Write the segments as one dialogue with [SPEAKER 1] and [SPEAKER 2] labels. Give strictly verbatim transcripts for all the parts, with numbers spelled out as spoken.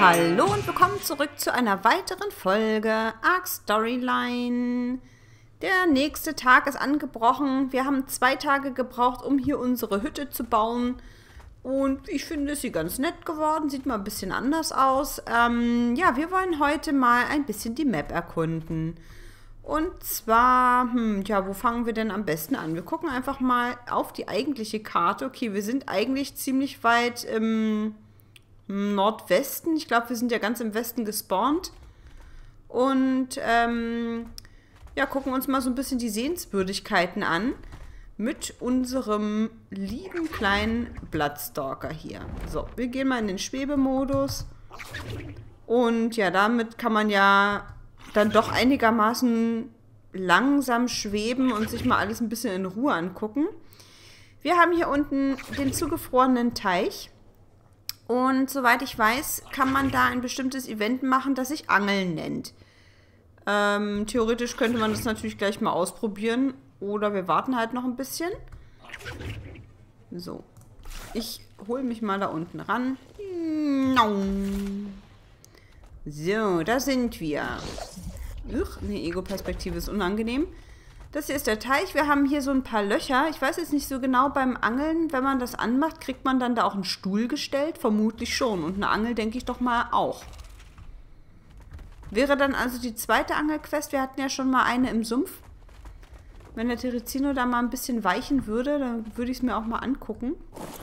[SPEAKER 1] Hallo und willkommen zurück zu einer weiteren Folge Ark Storyline. Der nächste Tag ist angebrochen. Wir haben zwei Tage gebraucht, um hier unsere Hütte zu bauen. Und ich finde, ist sie ganz nett geworden. Sieht mal ein bisschen anders aus. Ähm, ja, wir wollen heute mal ein bisschen die Map erkunden. Und zwar, hm, ja, wo fangen wir denn am besten an? Wir gucken einfach mal auf die eigentliche Karte. Okay, wir sind eigentlich ziemlich weit im Nordwesten. Ich glaube, wir sind ja ganz im Westen gespawnt. Und, ähm, ja, gucken uns mal so ein bisschen die Sehenswürdigkeiten an. Mit unserem lieben kleinen Bloodstalker hier. So, wir gehen mal in den Schwebemodus. Und ja, damit kann man ja dann doch einigermaßen langsam schweben und sich mal alles ein bisschen in Ruhe angucken. Wir haben hier unten den zugefrorenen Teich. Und soweit ich weiß, kann man da ein bestimmtes Event machen, das sich Angeln nennt. Ähm, theoretisch könnte man das natürlich gleich mal ausprobieren. Oder wir warten halt noch ein bisschen. So. Ich hole mich mal da unten ran. So, da sind wir. Uch, eine Ego-Perspektive ist unangenehm. Das hier ist der Teich. Wir haben hier so ein paar Löcher. Ich weiß jetzt nicht so genau beim Angeln, wenn man das anmacht, kriegt man dann da auch einen Stuhl gestellt? Vermutlich schon. Und eine Angel denke ich doch mal auch. Wäre dann also die zweite Angelquest. Wir hatten ja schon mal eine im Sumpf. Wenn der Terezino da mal ein bisschen weichen würde, dann würde ich es mir auch mal angucken.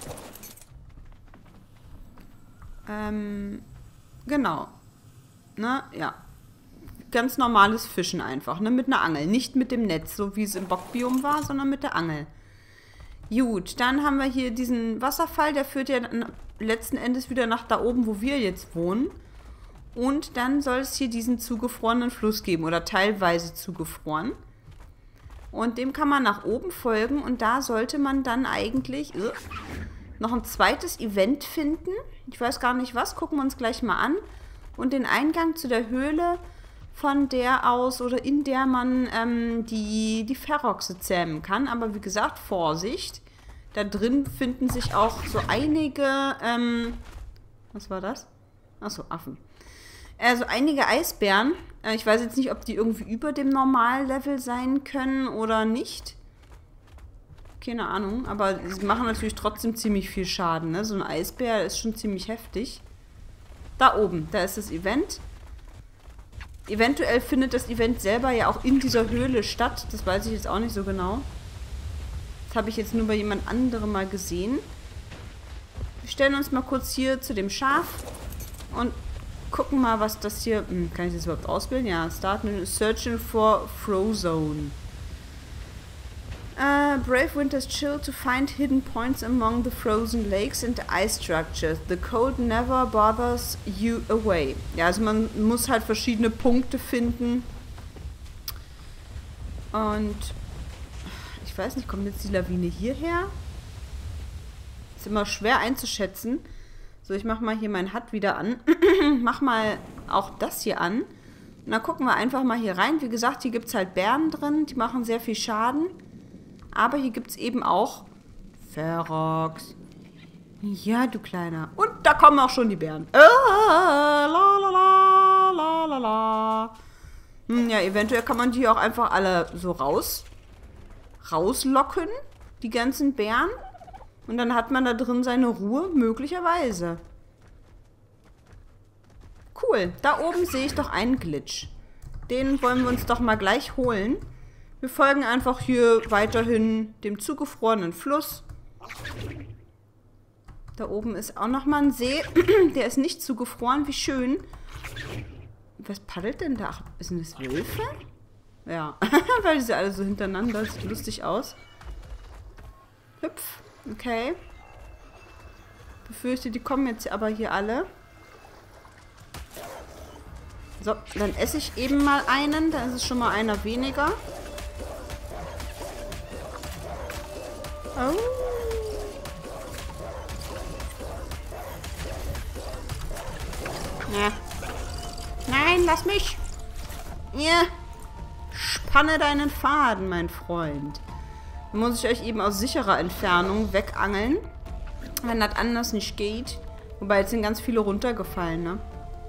[SPEAKER 1] Ähm, genau. Ne, ja. Ganz normales Fischen einfach, ne, mit einer Angel. Nicht mit dem Netz, so wie es im Bockbiom war, sondern mit der Angel. Gut, dann haben wir hier diesen Wasserfall, der führt ja dann letzten Endes wieder nach da oben, wo wir jetzt wohnen. Und dann soll es hier diesen zugefrorenen Fluss geben, oder teilweise zugefroren. Und dem kann man nach oben folgen und da sollte man dann eigentlich uh, noch ein zweites Event finden. Ich weiß gar nicht was, gucken wir uns gleich mal an. Und den Eingang zu der Höhle, von der aus oder in der man ähm, die, die Feroxe zähmen kann. Aber wie gesagt, Vorsicht. Da drin finden sich auch so einige, ähm, was war das? Achso, Affen. Also einige Eisbären. Äh, ich weiß jetzt nicht, ob die irgendwie über dem Normallevel sein können oder nicht. Keine Ahnung, aber sie machen natürlich trotzdem ziemlich viel Schaden. Ne? So ein Eisbär ist schon ziemlich heftig. Da oben, da ist das Event. Eventuell findet das Event selber ja auch in dieser Höhle statt. Das weiß ich jetzt auch nicht so genau. Das habe ich jetzt nur bei jemand anderem mal gesehen. Wir stellen uns mal kurz hier zu dem Schaf und gucken mal, was das hier... Hm, kann ich das überhaupt auswählen? Ja, Start Menu, Searching for Frozone. Uh, brave winter's chill to find hidden points among the frozen lakes and ice structures. The cold never bothers you away. Ja, also man muss halt verschiedene Punkte finden. Und ich weiß nicht, kommt jetzt die Lawine hierher? Ist immer schwer einzuschätzen. So, ich mache mal hier mein H U D wieder an. Mach mal auch das hier an. Und dann gucken wir einfach mal hier rein. Wie gesagt, hier gibt es halt Bären drin. Die machen sehr viel Schaden. Aber hier gibt es eben auch Ferox. Ja, du Kleiner. Und da kommen auch schon die Bären. Äh, la, la, la, la, la, la. Hm, ja, eventuell kann man die auch einfach alle so raus, rauslocken. Die ganzen Bären. Und dann hat man da drin seine Ruhe, möglicherweise. Cool. Da oben sehe ich doch einen Glitch. Den wollen wir uns doch mal gleich holen. Wir folgen einfach hier weiterhin dem zugefrorenen Fluss. Da oben ist auch nochmal ein See. Der ist nicht zugefroren. Wie schön. Was paddelt denn da? Ach, sind das Wölfe? Ja, weil die sind alle so hintereinander. Sieht lustig aus. Hüpf. Okay. Befürchte, die kommen jetzt aber hier alle. So, dann esse ich eben mal einen. Da ist es schon mal einer weniger. Oh. Ja. Nein, lass mich. Ja. Spanne deinen Faden, mein Freund. Dann muss ich euch eben aus sicherer Entfernung wegangeln. Wenn das anders nicht geht. Wobei, jetzt sind ganz viele runtergefallen, ne?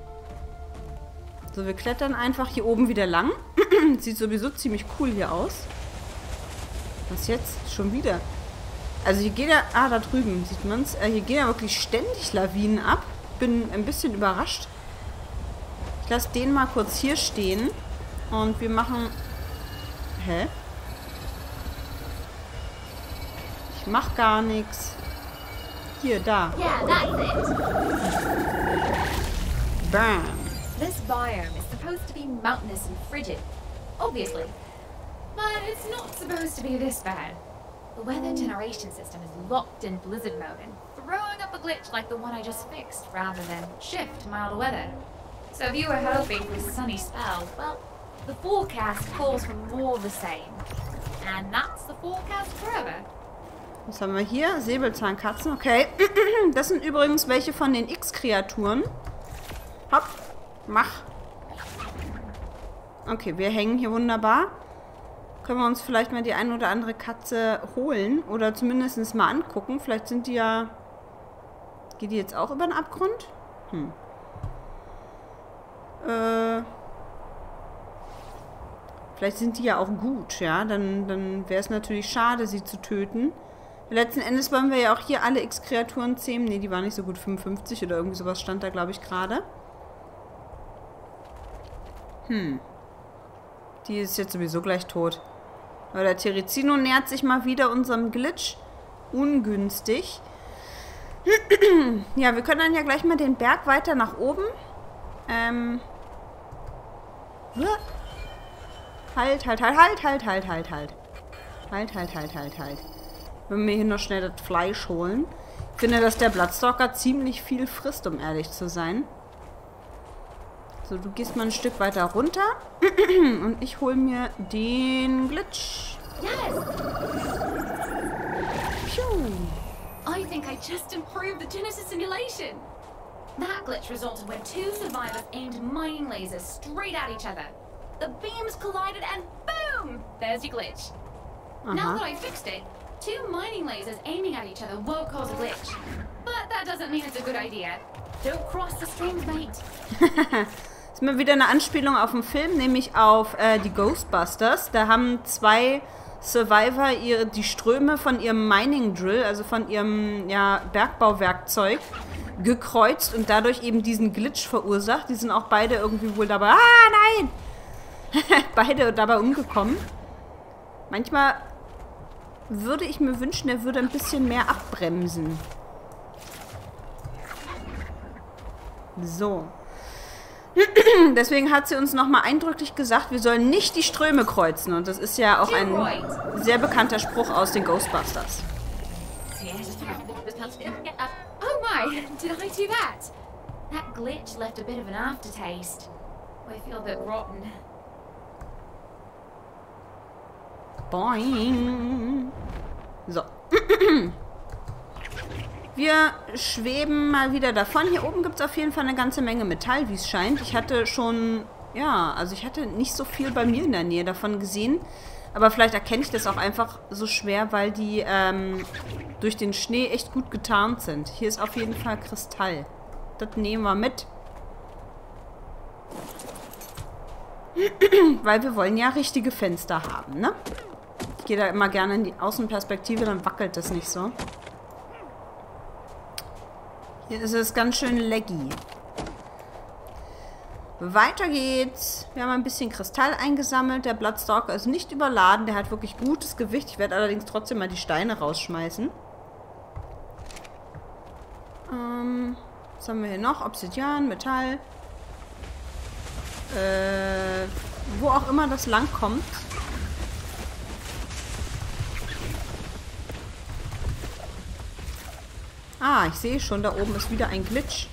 [SPEAKER 1] So, wir klettern einfach hier oben wieder lang. Sieht sowieso ziemlich cool hier aus. Was jetzt? Schon wieder. Also hier geht ja... Ah, da drüben sieht man es. Äh, hier gehen ja wirklich ständig Lawinen ab. Bin ein bisschen überrascht. Ich lasse den mal kurz hier stehen. Und wir machen... Hä? Ich mach gar nichts. Hier, da.
[SPEAKER 2] Yeah, that's it.
[SPEAKER 1] Bam.
[SPEAKER 2] This biome is supposed to be mountainous and frigid, obviously. But it's not supposed to be this bad. The weather generation system is locked in blizzard mode and throwing up a glitch like the one I just fixed, rather than shift to milder weather. So if you were hoping for sunny spells, well, the forecast calls for more of the same. And that's the forecast forever.
[SPEAKER 1] Was haben wir hier? Säbelzahnkatzen, okay. Das sind übrigens welche von den X-Kreaturen. Hopp, mach. Okay, wir hängen hier wunderbar. Können wir uns vielleicht mal die eine oder andere Katze holen. Oder zumindest mal angucken. Vielleicht sind die ja... Geht die jetzt auch über den Abgrund? Hm. Äh... Vielleicht sind die ja auch gut, ja. Dann, dann wäre es natürlich schade, sie zu töten. Letzten Endes wollen wir ja auch hier alle X-Kreaturen zähmen. Ne, die waren nicht so gut. fünfundfünfzig oder irgendwie sowas stand da, glaube ich, gerade. Hm. Die ist jetzt sowieso gleich tot. Aber der Terizino nähert sich mal wieder unserem Glitch. Ungünstig. Ja, wir können dann ja gleich mal den Berg weiter nach oben. Ähm. Halt, halt, halt, halt, halt, halt, halt, halt. Halt, halt, halt, halt, halt. Wenn wir hier noch schnell das Fleisch holen. Ich finde, dass der Bloodstalker ziemlich viel frisst, um ehrlich zu sein. So, du gehst mal ein Stück weiter runter. Und ich hole mir den Glitch.
[SPEAKER 2] Yes!
[SPEAKER 1] Piu.
[SPEAKER 2] I think I just improved the Genesis simulation. That glitch resulted when two survivors aimed mining lasers straight at each other. The beams collided and boom! There's your glitch.
[SPEAKER 1] Uh-huh.
[SPEAKER 2] Now that I fixed it, two mining lasers aiming at each other won't cause a glitch. But that doesn't mean it's a good idea. Don't cross the streams, mate.
[SPEAKER 1] Das ist mal wieder eine Anspielung auf einen Film, nämlich auf äh, die Ghostbusters. Da haben zwei Survivor ihre, die Ströme von ihrem Mining Drill, also von ihrem ja, Bergbauwerkzeug, gekreuzt und dadurch eben diesen Glitch verursacht. Die sind auch beide irgendwie wohl dabei. Ah, nein! Beide dabei umgekommen. Manchmal würde ich mir wünschen, er würde ein bisschen mehr abbremsen. So. Deswegen hat sie uns nochmal eindrücklich gesagt, wir sollen nicht die Ströme kreuzen. Und das ist ja auch ein sehr bekannter Spruch aus den Ghostbusters.
[SPEAKER 2] Oh my, did I do that? That glitch left a bit of an aftertaste. I feel a bit rotten.
[SPEAKER 1] Boing. So. Wir schweben mal wieder davon. Hier oben gibt es auf jeden Fall eine ganze Menge Metall, wie es scheint. Ich hatte schon, ja, also ich hatte nicht so viel bei mir in der Nähe davon gesehen. Aber vielleicht erkenne ich das auch einfach so schwer, weil die ähm, durch den Schnee echt gut getarnt sind. Hier ist auf jeden Fall Kristall. Das nehmen wir mit. Weil wir wollen ja richtige Fenster haben, ne? Ich gehe da immer gerne in die Außenperspektive, dann wackelt das nicht so. Hier ist es ganz schön laggy. Weiter geht's. Wir haben ein bisschen Kristall eingesammelt. Der Bloodstalker ist nicht überladen. Der hat wirklich gutes Gewicht. Ich werde allerdings trotzdem mal die Steine rausschmeißen. Ähm, was haben wir hier noch? Obsidian, Metall. Äh, wo auch immer das lang kommt. Ah, ich sehe schon, da oben ist wieder ein Glitch.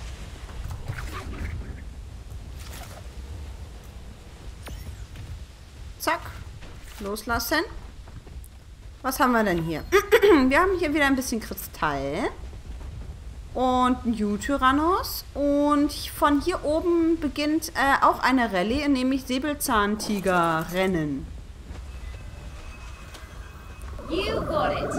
[SPEAKER 1] Zack. Loslassen. Was haben wir denn hier? Wir haben hier wieder ein bisschen Kristall. Und New Tyrannos. Und von hier oben beginnt äh, auch eine Rallye, nämlich Säbelzahntiger-Rennen.
[SPEAKER 2] You got it.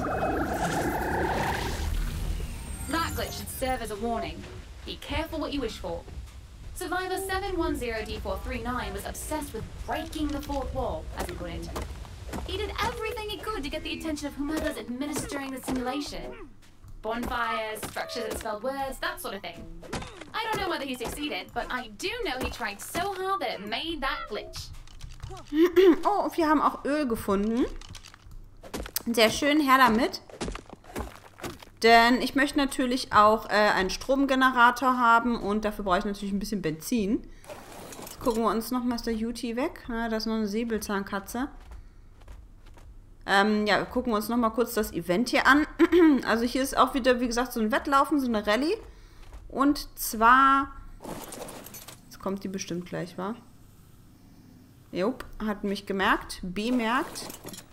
[SPEAKER 2] That glitch should serve as a warning. Be careful what you wish for. Survivor seven one zero D four three nine was obsessed with breaking the fourth wall, as he put it. He did everything he could to get the attention of whomever's administering the simulation. Bonfires, structures that spelled words, that sort of thing. I don't know whether he succeeded, but I do know he tried so hard that it made that glitch.
[SPEAKER 1] Oh, wir haben auch Öl gefunden. Sehr schön, her damit. Denn ich möchte natürlich auch äh, einen Stromgenerator haben und dafür brauche ich natürlich ein bisschen Benzin. Jetzt gucken wir uns noch Master Yuti weg. Ja, da ist noch eine Säbelzahnkatze. Ähm, ja, gucken wir uns noch mal kurz das Event hier an. Also hier ist auch wieder, wie gesagt, so ein Wettlaufen, so eine Rallye. Und zwar... Jetzt kommt die bestimmt gleich, wa? Jupp, hat mich gemerkt. Bemerkt.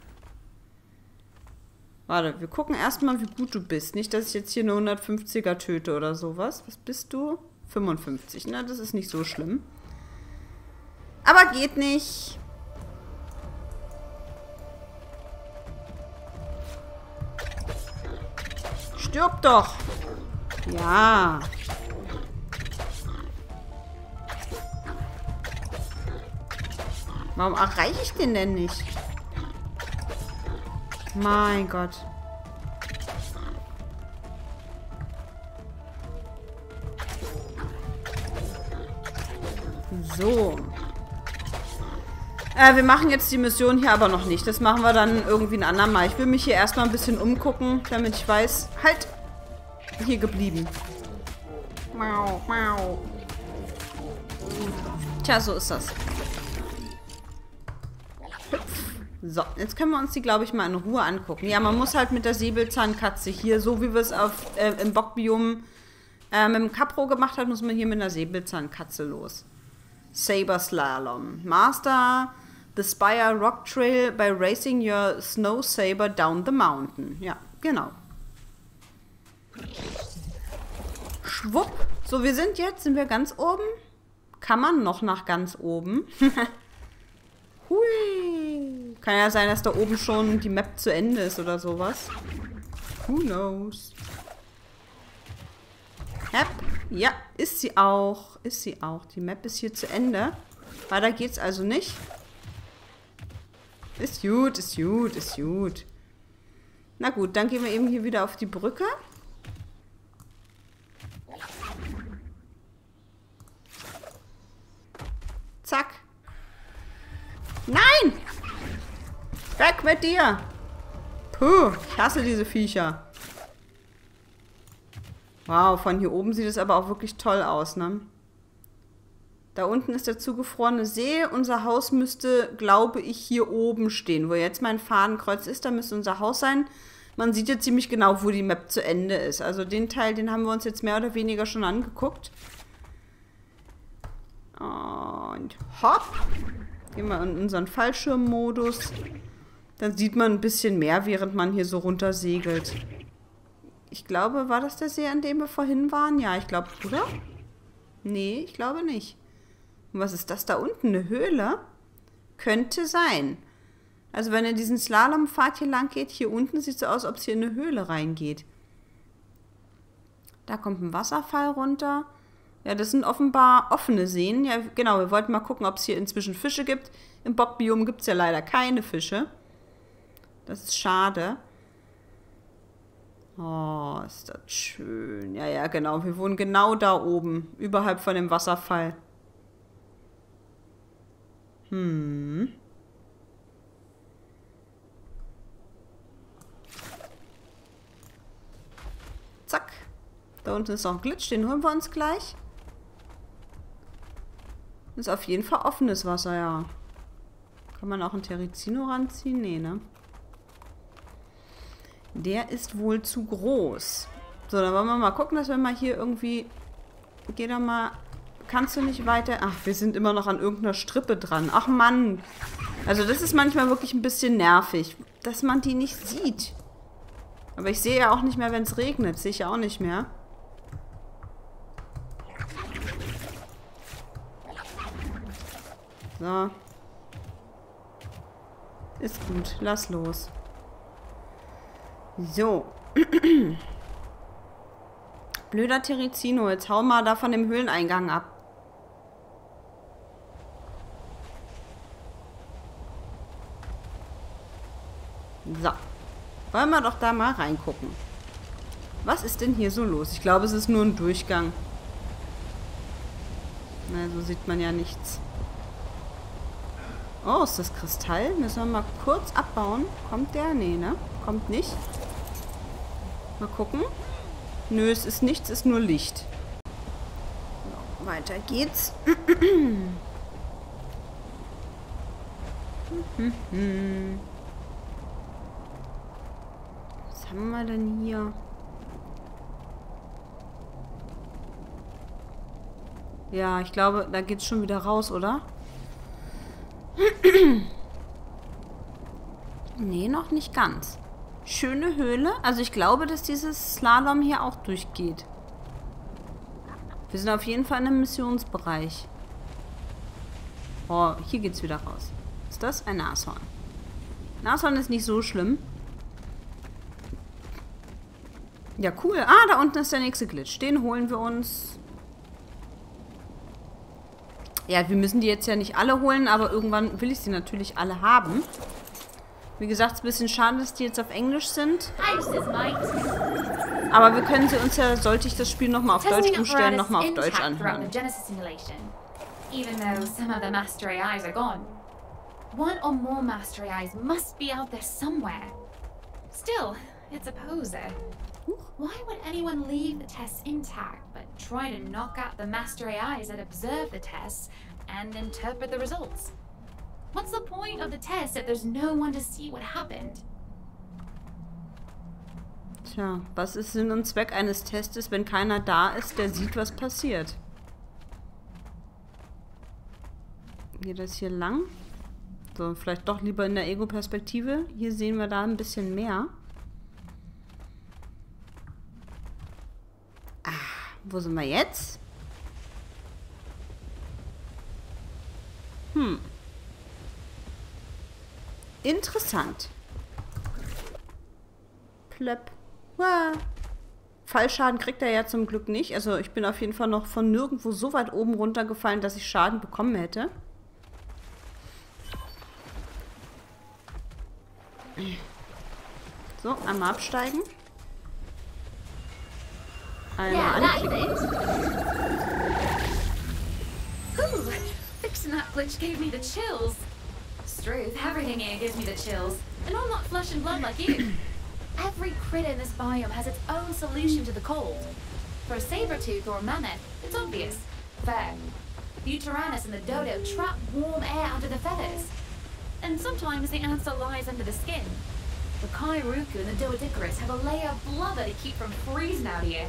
[SPEAKER 1] Warte, wir gucken erstmal, wie gut du bist. Nicht, dass ich jetzt hier eine hundertfünfziger töte oder sowas. Was bist du? fünfundfünfzig. Na, das ist nicht so schlimm. Aber geht nicht. Stirb doch. Ja. Warum erreiche ich den denn nicht? Mein Gott. So. Äh, wir machen jetzt die Mission hier aber noch nicht. Das machen wir dann irgendwie ein andermal. Ich will mich hier erstmal ein bisschen umgucken, damit ich weiß... Halt! Hier geblieben. Mau, mau. Tja, so ist das. So, jetzt können wir uns die, glaube ich, mal in Ruhe angucken. Ja, man muss halt mit der Säbelzahnkatze hier, so wie wir es auf, äh, im Bockbiom äh, mit dem Capro gemacht haben, muss man hier mit einer Säbelzahnkatze los. Saber Slalom. Master the Spire Rock Trail by racing your Snow Saber down the mountain. Ja, genau. Schwupp. So, wir sind jetzt, sind wir ganz oben? Kann man noch nach ganz oben? Hui. Kann ja sein, dass da oben schon die Map zu Ende ist oder sowas. Who knows? Yep. Ja, ist sie auch. Ist sie auch. Die Map ist hier zu Ende. Weiter geht's also nicht. Ist gut, ist gut, ist gut. Na gut, dann gehen wir eben hier wieder auf die Brücke. Zack. Nein! Weg mit dir! Puh, ich hasse diese Viecher. Wow, von hier oben sieht es aber auch wirklich toll aus, ne? Da unten ist der zugefrorene See. Unser Haus müsste, glaube ich, hier oben stehen. Wo jetzt mein Fadenkreuz ist, da müsste unser Haus sein. Man sieht ja ziemlich genau, wo die Map zu Ende ist. Also den Teil, den haben wir uns jetzt mehr oder weniger schon angeguckt. Und hopp. Gehen wir in unseren Fallschirmmodus. Dann sieht man ein bisschen mehr, während man hier so runter segelt. Ich glaube, war das der See, an dem wir vorhin waren? Ja, ich glaube, oder? Nee, ich glaube nicht. Und was ist das da unten? Eine Höhle? Könnte sein. Also wenn ihr diesen Slalompfad hier lang geht, hier unten sieht es so aus, als ob es hier in eine Höhle reingeht. Da kommt ein Wasserfall runter. Ja, das sind offenbar offene Seen. Ja, genau, wir wollten mal gucken, ob es hier inzwischen Fische gibt. Im Bockbiom gibt es ja leider keine Fische. Das ist schade. Oh, ist das schön. Ja, ja, genau. Wir wohnen genau da oben, überhalb von dem Wasserfall. Hm. Zack. Da unten ist noch ein Glitch, den holen wir uns gleich. Ist auf jeden Fall offenes Wasser, ja. Kann man auch einen Terrazino ranziehen? Nee, ne? Der ist wohl zu groß. So, dann wollen wir mal gucken, dass wir mal hier irgendwie... Geh doch mal... Kannst du nicht weiter... Ach, wir sind immer noch an irgendeiner Strippe dran. Ach, Mann. Also das ist manchmal wirklich ein bisschen nervig, dass man die nicht sieht. Aber ich sehe ja auch nicht mehr, wenn es regnet. Sehe ich ja auch nicht mehr. So. Ist gut. Lass los. So. Blöder Terrazino. Jetzt hau mal da von dem Höhleneingang ab. So. Wollen wir doch da mal reingucken. Was ist denn hier so los? Ich glaube, es ist nur ein Durchgang. Na, so sieht man ja nichts. Oh, ist das Kristall? Müssen wir mal kurz abbauen. Kommt der? Nee, ne? Kommt nicht. Mal gucken. Nö, es ist nichts, es ist nur Licht. So, weiter geht's. Was haben wir denn hier? Ja, ich glaube, da geht's schon wieder raus, oder? Nee, noch nicht ganz. Schöne Höhle. Also ich glaube, dass dieses Slalom hier auch durchgeht. Wir sind auf jeden Fall in einem Missionsbereich. Oh, hier geht's wieder raus. Ist das ein Nashorn? Nashorn ist nicht so schlimm. Ja, cool. Ah, da unten ist der nächste Glitch. Den holen wir uns. Ja, wir müssen die jetzt ja nicht alle holen, aber irgendwann will ich sie natürlich alle haben. Wie gesagt, es ist ein bisschen schade, dass die jetzt auf Englisch sind. Aber wir können sie uns ja, sollte ich das Spiel nochmal auf Deutsch umstellen, nochmal auf Deutsch anhören.
[SPEAKER 2] Even though some of the Master A Is are gone. One or more Master A Is must be out there somewhere. Still, it's a poser. Why would anyone leave the tests intact, but try to knock out the Master A Is that observe the tests and interpret the results? What's the point of the test if there's no one to see what happened?
[SPEAKER 1] Tja, was ist Sinn und Zweck eines Testes, wenn keiner da ist, der sieht, was passiert? Geht das hier lang? So, vielleicht doch lieber in der Ego-Perspektive. Hier sehen wir da ein bisschen mehr. Ah, wo sind wir jetzt? Hm. Interessant. Plöpp. Wow. Fallschaden kriegt er ja zum Glück nicht. Also ich bin auf jeden Fall noch von nirgendwo so weit oben runtergefallen, dass ich Schaden bekommen hätte. So, einmal absteigen. Einmal anklicken.
[SPEAKER 2] Ooh, fixing that glitch gave me the chills. Struth, everything here gives me the chills. And I'm not flesh and blood like you. Every critter in this biome has its own solution to the cold. For a saber-tooth or a mammoth, it's obvious. Fair. The Uteranus and the dodo trap warm air under the feathers. And sometimes the answer lies under the skin. The Kairuku and the Doedicarus have a layer of blubber to keep from freezing out here.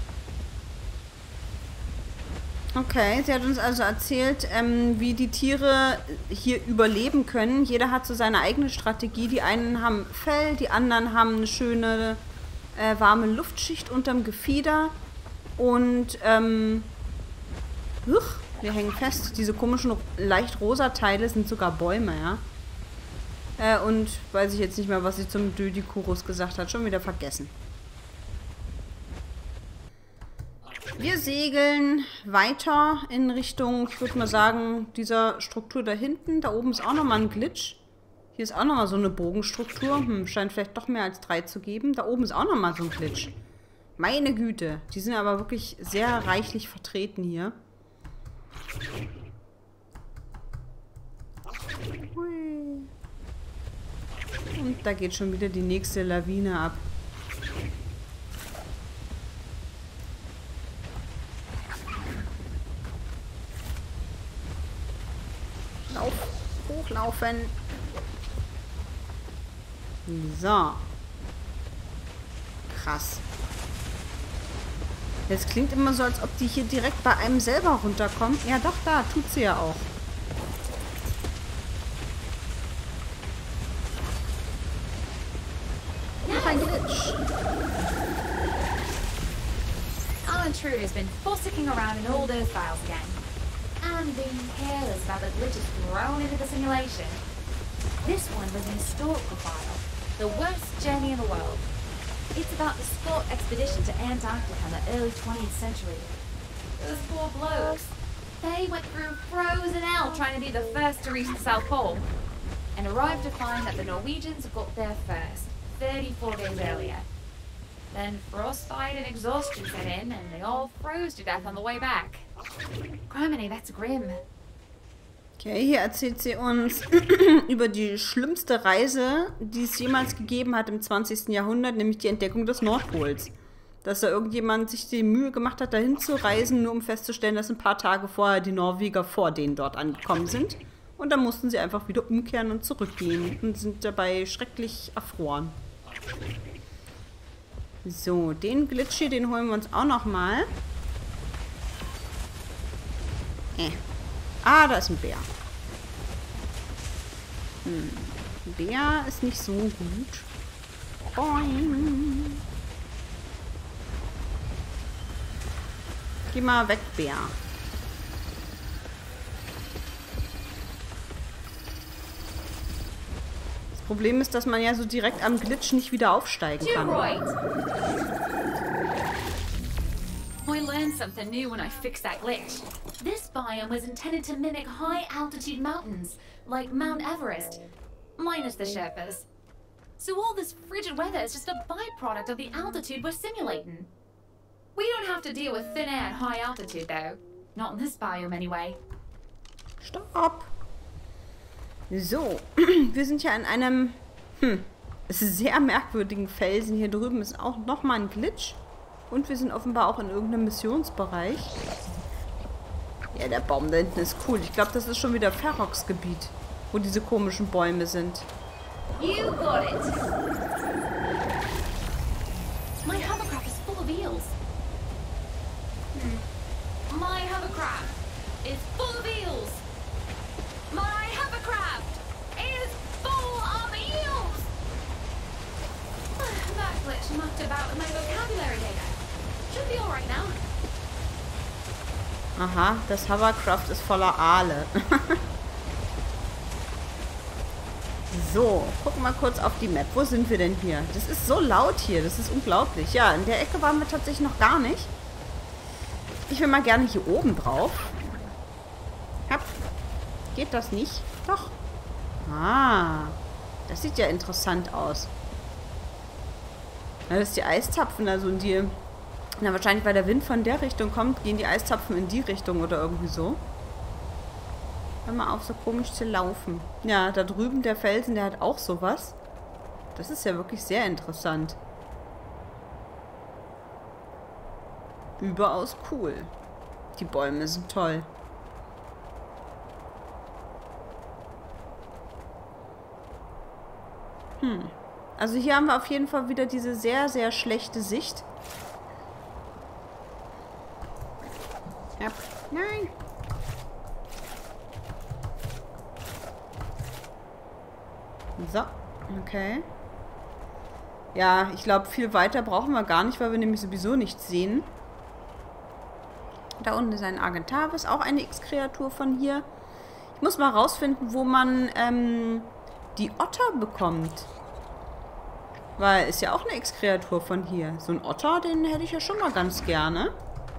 [SPEAKER 1] Okay, sie hat uns also erzählt, ähm, wie die Tiere hier überleben können. Jeder hat so seine eigene Strategie. Die einen haben Fell, die anderen haben eine schöne äh, warme Luftschicht unterm Gefieder. Und ähm, uch, wir hängen fest. Diese komischen leicht rosa Teile sind sogar Bäume, ja. Äh, und weiß ich jetzt nicht mehr, was sie zum Doedicorus gesagt hat. Schon wieder vergessen. Wir segeln weiter in Richtung, ich würde mal sagen, dieser Struktur da hinten. Da oben ist auch nochmal ein Glitch. Hier ist auch nochmal so eine Bogenstruktur. Hm, scheint vielleicht doch mehr als drei zu geben. Da oben ist auch nochmal so ein Glitch. Meine Güte. Die sind aber wirklich sehr reichlich vertreten hier. Hui. Und da geht schon wieder die nächste Lawine ab. Lauf, hochlaufen. So. Krass. Das klingt immer so, als ob die hier direkt bei einem selber runterkommen. Ja, doch, da tut sie ja auch. Noch ein Glitch.
[SPEAKER 2] Alan True has been fossicking around in all those files again. And being careless about the glitches thrown into the simulation. This one was an historical file. The worst journey in the world. It's about the Scott expedition to Antarctica in the early twentieth century. Those poor blokes. They went through frozen hell trying to be the first to reach the South Pole. and arrived to find that the Norwegians got there first, thirty-four days earlier. Then frostbite and exhaustion set in, and they all froze to death on the way back. Criminy, that's grim.
[SPEAKER 1] Okay, hier erzählt sie uns über die schlimmste Reise, die es jemals gegeben hat im zwanzigsten Jahrhundert, nämlich die Entdeckung des Nordpols. Dass da irgendjemand sich die Mühe gemacht hat, dahin zu reisen, nur um festzustellen, dass ein paar Tage vorher die Norweger vor denen dort angekommen sind. Und dann mussten sie einfach wieder umkehren und zurückgehen und sind dabei schrecklich erfroren. So, den Glitch hier, den holen wir uns auch nochmal. Äh. Ah, da ist ein Bär. Hm. Bär ist nicht so gut. Boing. Geh mal weg, Bär. Das Problem ist, dass man ja so direkt am Glitch nicht wieder aufsteigen kann.
[SPEAKER 2] I learned something new when I fixed that glitch. This biome was intended to mimic high-altitude mountains, like Mount Everest, minus the Sherpas. So all this frigid weather is just a byproduct of the altitude we're simulating. We don't have to deal with thin air at high altitude, though. Not in this biome, anyway.
[SPEAKER 1] Stopp! So, wir sind ja an einem hm, sehr merkwürdigen Felsen. Hier drüben ist auch nochmal ein Glitch. Und wir sind offenbar auch in irgendeinem Missionsbereich. Ja, der Baum da hinten ist cool. Ich glaube, das ist schon wieder Ferox Gebiet, wo diese komischen Bäume sind.
[SPEAKER 2] You got it. My hovercraft is full of eels. Hmm. My hovercraft is full of eels. My hovercraft is full of eels. That glitch mucked about with my vocabulary data. Should be alright now.
[SPEAKER 1] Aha, das Hovercraft ist voller Aale. So, gucken wir kurz auf die Map. Wo sind wir denn hier? Das ist so laut hier, das ist unglaublich. Ja, in der Ecke waren wir tatsächlich noch gar nicht. Ich will mal gerne hier oben drauf. Hopp. Geht das nicht? Doch. Ah, das sieht ja interessant aus. Ja, das ist die Eiszapfen, also in die... Na, wahrscheinlich, weil der Wind von der Richtung kommt, gehen die Eiszapfen in die Richtung oder irgendwie so. Hör mal auf, so komisch zu laufen. Ja, da drüben der Felsen, der hat auch sowas. Das ist ja wirklich sehr interessant. Überaus cool. Die Bäume sind toll. Hm. Also hier haben wir auf jeden Fall wieder diese sehr, sehr schlechte Sicht. Ja. Nein. So, okay. Ja, ich glaube, viel weiter brauchen wir gar nicht, weil wir nämlich sowieso nichts sehen. Da unten ist ein Argentavis, auch eine X-Kreatur von hier. Ich muss mal rausfinden, wo man ähm, die Otter bekommt. Weil, ist ja auch eine X-Kreatur von hier. So ein Otter, den hätte ich ja schon mal ganz gerne.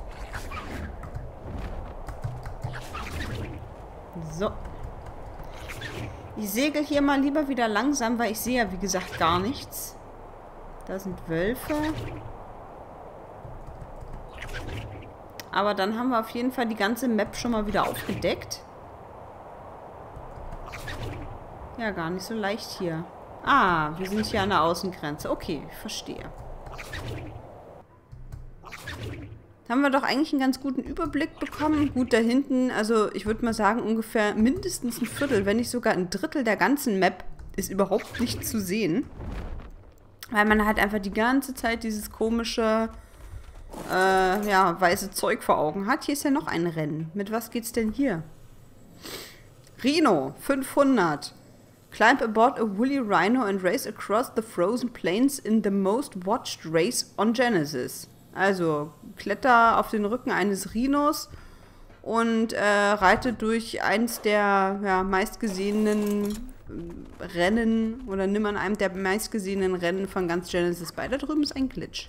[SPEAKER 1] So. Ich segel hier mal lieber wieder langsam, weil ich sehe ja, wie gesagt, gar nichts. Da sind Wölfe. Aber dann haben wir auf jeden Fall die ganze Map schon mal wieder aufgedeckt. Ja, gar nicht so leicht hier. Ah, wir sind hier an der Außengrenze. Okay, ich verstehe. Haben wir doch eigentlich einen ganz guten Überblick bekommen. Gut, da hinten, also ich würde mal sagen, ungefähr mindestens ein Viertel, wenn nicht sogar ein Drittel der ganzen Map ist überhaupt nicht zu sehen. Weil man halt einfach die ganze Zeit dieses komische, äh, ja, weiße Zeug vor Augen hat. Hier ist ja noch ein Rennen. Mit was geht's denn hier? Rhino, fünfhundert. Climb aboard a woolly rhino and race across the frozen plains in the most watched race on Genesis. Also, kletter auf den Rücken eines Rhinos und äh, reite durch eins der ja, meistgesehenen Rennen oder nimm an einem der meistgesehenen Rennen von ganz Genesis bei. Da drüben ist ein Glitch.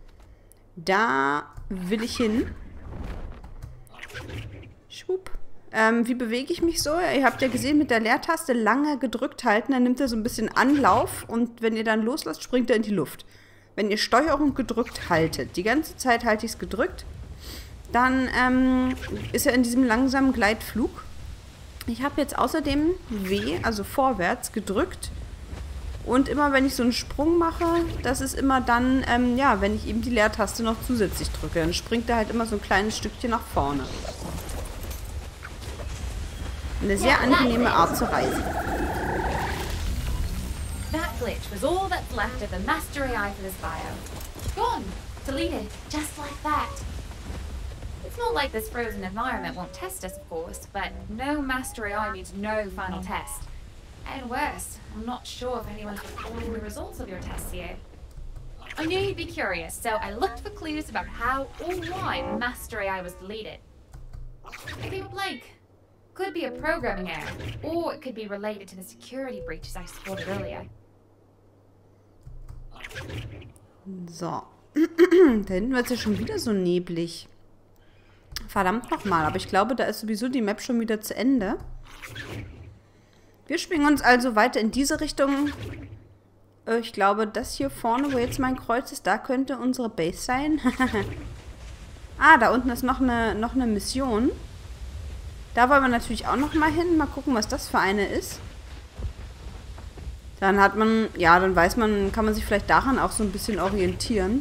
[SPEAKER 1] Da will ich hin. Schwupp. Ähm, wie bewege ich mich so? Ihr habt ja gesehen, mit der Leertaste lange gedrückt halten, dann nimmt er so ein bisschen Anlauf und wenn ihr dann loslasst, springt er in die Luft. Wenn ihr Steuerung gedrückt haltet, die ganze Zeit halte ich es gedrückt, dann ähm, ist er in diesem langsamen Gleitflug. Ich habe jetzt außerdem W, also vorwärts, gedrückt. Und immer, wenn ich so einen Sprung mache, das ist immer dann, ähm, ja, wenn ich eben die Leertaste noch zusätzlich drücke. Dann springt er halt immer so ein kleines Stückchen nach vorne. Eine sehr angenehme Art zu reisen.
[SPEAKER 2] That glitch was all that's left of the Master A I for this bio. Gone. Deleted. Just like that. It's not like this frozen environment won't test us, of course, but no Master A I means no final test. And worse, I'm not sure if anyone's recording the results of your tests yet. I knew you'd be curious, so I looked for clues about how or why Master A I was deleted. I came up blank. Could be a programming error, or it could be related to the security breaches I spotted earlier.
[SPEAKER 1] So. Da hinten wird es ja schon wieder so neblig. Verdammt nochmal, aber ich glaube, da ist sowieso die Map schon wieder zu Ende. Wir schwingen uns also weiter in diese Richtung. Ich glaube, das hier vorne, wo jetzt mein Kreuz ist, da könnte unsere Base sein. Ah, da unten ist noch eine, noch eine Mission. Da wollen wir natürlich auch noch mal hin. Mal gucken, was das für eine ist. Dann hat man, ja, dann weiß man, kann man sich vielleicht daran auch so ein bisschen orientieren.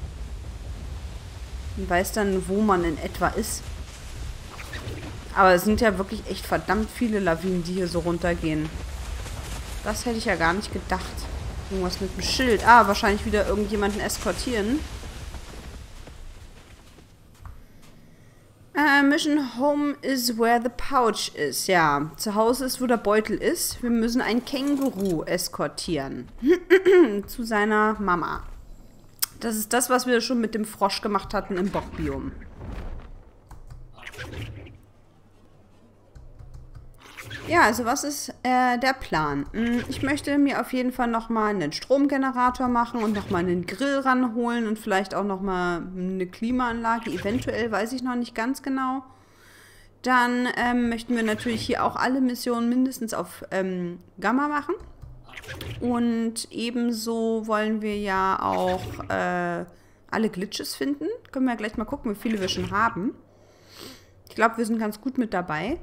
[SPEAKER 1] Und weiß dann, wo man in etwa ist. Aber es sind ja wirklich echt verdammt viele Lawinen, die hier so runtergehen. Das hätte ich ja gar nicht gedacht. Irgendwas mit dem Schild. Ah, wahrscheinlich wieder irgendjemanden eskortieren. Uh, Mission Home is where the pouch is. Ja, zu Hause ist, wo der Beutel ist. Wir müssen ein Känguru eskortieren. Zu seiner Mama. Das ist das, was wir schon mit dem Frosch gemacht hatten im Bockbiom. Ja, also was ist äh, der Plan? Ich möchte mir auf jeden Fall nochmal einen Stromgenerator machen und nochmal einen Grill ranholen und vielleicht auch nochmal eine Klimaanlage. Eventuell, weiß ich noch nicht ganz genau. Dann ähm, möchten wir natürlich hier auch alle Missionen mindestens auf ähm, Gamma machen. Und ebenso wollen wir ja auch äh, alle Glitches finden. Können wir ja gleich mal gucken, wie viele wir schon haben. Ich glaube, wir sind ganz gut mit dabei.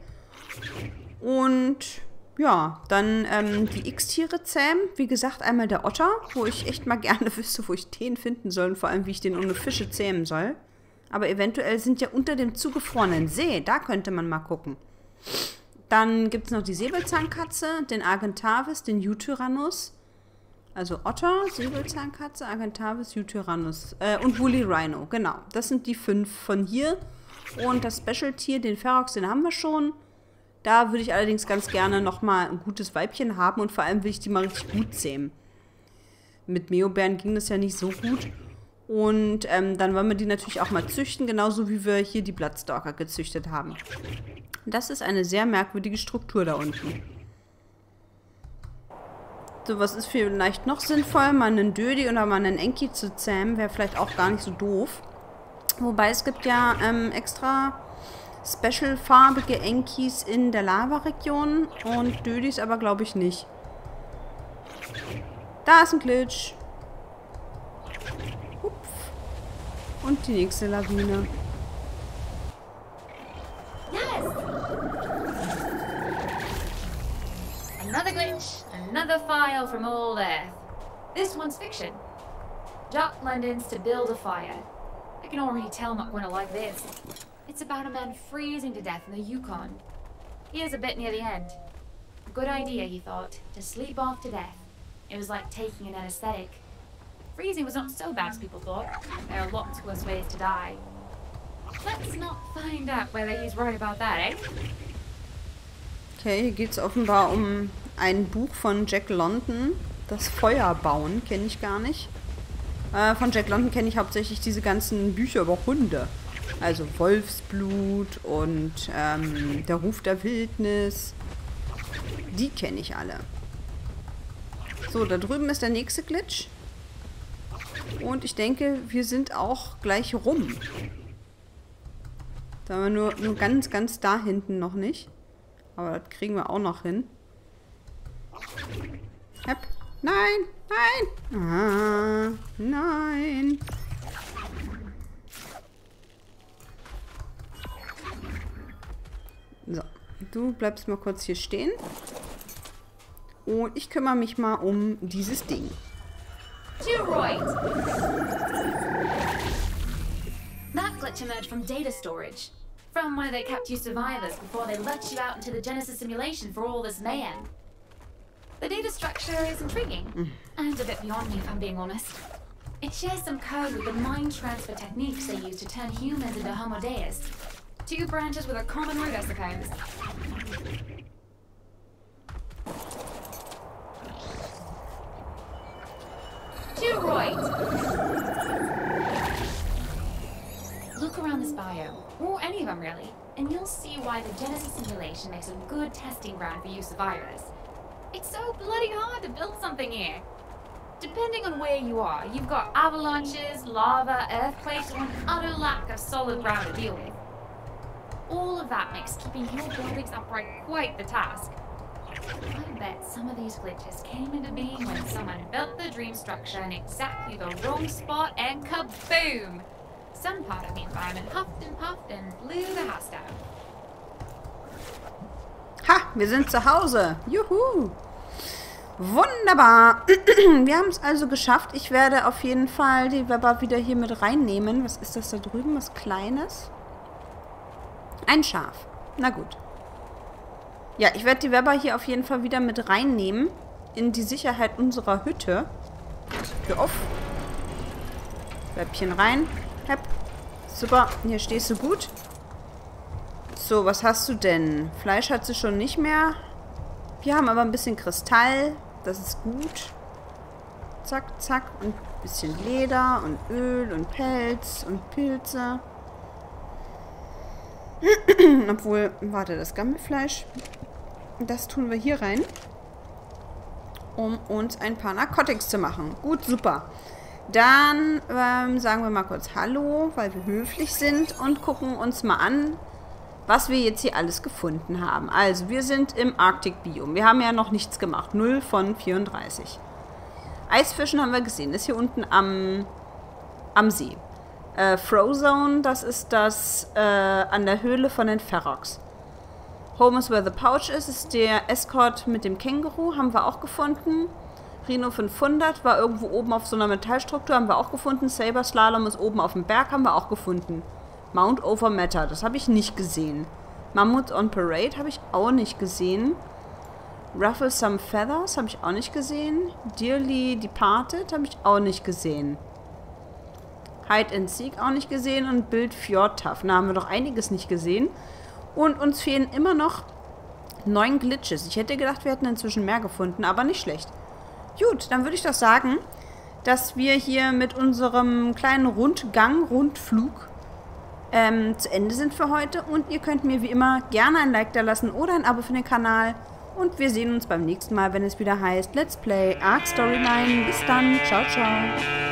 [SPEAKER 1] Und ja, dann ähm, die X-Tiere zähmen. Wie gesagt, einmal der Otter, wo ich echt mal gerne wüsste, wo ich den finden soll und vor allem, wie ich den ohne Fische zähmen soll. Aber eventuell sind ja unter dem zugefrorenen See, da könnte man mal gucken. Dann gibt es noch die Säbelzahnkatze, den Argentavis, den Eutyrannus. Also Otter, Säbelzahnkatze, Argentavis, Eutyrannus äh, und Woolly Rhino. Genau, das sind die fünf von hier. Und das Special-Tier, den Ferox, den haben wir schon. Da würde ich allerdings ganz gerne nochmal ein gutes Weibchen haben und vor allem will ich die mal richtig gut zähmen. Mit Meowbären ging das ja nicht so gut. Und ähm, dann wollen wir die natürlich auch mal züchten, genauso wie wir hier die Bloodstalker gezüchtet haben. Das ist eine sehr merkwürdige Struktur da unten. So, was ist vielleicht noch sinnvoll? Mal einen Dödi oder mal einen Enki zu zähmen, wäre vielleicht auch gar nicht so doof. Wobei es gibt ja ähm, extra special-farbige Enkis in der Lava-Region und Dödis aber glaube ich nicht. Da ist ein Glitch. Hupf. Und die nächste Lawine.
[SPEAKER 2] Yes! Another glitch, another file from old Earth. This one's fiction. Doc London's to build a fire. I can already tell I'm not going to like this. It's about a man freezing to death in the Yukon. He is a bit near the end. A good idea, he thought, to sleep off to death. It was like taking an anesthetic. Freezing was not so bad as people thought. There are lots worse ways to die. Let's not find out whether he's right about that, eh?
[SPEAKER 1] Okay, hier geht es offenbar um ein Buch von Jack London. Das Feuer bauen, kenne ich gar nicht. Äh, von Jack London kenne ich hauptsächlich diese ganzen Bücher über Hunde. Also Wolfsblut und ähm, der Ruf der Wildnis. Die kenne ich alle. So, da drüben ist der nächste Glitch. Und ich denke, wir sind auch gleich rum. Da haben wir nur, nur ganz, ganz da hinten noch nicht. Aber das kriegen wir auch noch hin. Hopp. Nein, nein. Ah, nein. So, du bleibst mal kurz hier stehen. Und ich kümmere mich mal um dieses Ding.
[SPEAKER 2] Right. That glitch emerged from data storage. From where they kept you survivors before they let you out into the Genesis simulation for all this mayhem. The data structure is intriguing, mm. and a bit beyond me if I'm being honest. It shares some code with the mind transfer techniques they use to turn humans into Homo Deus. Two branches with a common root, I suppose. To right. Look around this bio, or any of them really, and you'll see why the Genesis simulation makes a good testing ground for you survivors. It's so bloody hard to build something here. Depending on where you are, you've got avalanches, lava, earthquakes, or an utter lack of solid ground to deal with. All of that makes keeping your buildings upright quite the task. I bet some of these glitches came into being when someone built the dream structure in exactly the wrong spot and kaboom! Some part of the environment huffed and puffed and blew the house down.
[SPEAKER 1] Ha, wir sind zu Hause. Juhu. Wunderbar. Wir haben es also geschafft. Ich werde auf jeden Fall die Webber wieder hier mit reinnehmen. Was ist das da drüben? Was Kleines? Ein Schaf. Na gut. Ja, ich werde die Webber hier auf jeden Fall wieder mit reinnehmen. In die Sicherheit unserer Hütte. Tür auf. Webbchen rein. Hepp. Super. Hier stehst du gut. So, was hast du denn? Fleisch hat sie schon nicht mehr. Wir haben aber ein bisschen Kristall. Das ist gut. Zack, zack. Und ein bisschen Leder und Öl und Pelz und Pilze. Obwohl, warte, das Gammelfleisch, das tun wir hier rein, um uns ein paar Narcotics zu machen. Gut, super. Dann ähm, sagen wir mal kurz Hallo, weil wir höflich sind und gucken uns mal an, was wir jetzt hier alles gefunden haben. Also, wir sind im Arktik-Biom. Wir haben ja noch nichts gemacht. null von vierunddreißig. Eisfischen haben wir gesehen. Das ist hier unten am, am See. Äh, Frozone, das ist das äh, an der Höhle von den Ferox. Home is where the pouch is, ist der Escort mit dem Känguru, haben wir auch gefunden. Rhino fünfhundert war irgendwo oben auf so einer Metallstruktur, haben wir auch gefunden. Saber Slalom ist oben auf dem Berg, haben wir auch gefunden. Mount Over Matter, das habe ich nicht gesehen. Mammut on Parade habe ich auch nicht gesehen. Ruffle Some Feathers habe ich auch nicht gesehen. Dearly Departed habe ich auch nicht gesehen. Hide and Seek auch nicht gesehen und Build Fjord Tough. Da haben wir doch einiges nicht gesehen. Und uns fehlen immer noch neun Glitches. Ich hätte gedacht, wir hätten inzwischen mehr gefunden, aber nicht schlecht. Gut, dann würde ich doch sagen, dass wir hier mit unserem kleinen Rundgang, Rundflug ähm, zu Ende sind für heute. Und ihr könnt mir wie immer gerne ein Like da lassen oder ein Abo für den Kanal. Und wir sehen uns beim nächsten Mal, wenn es wieder heißt Let's Play Ark Storyline. Bis dann. Ciao, ciao.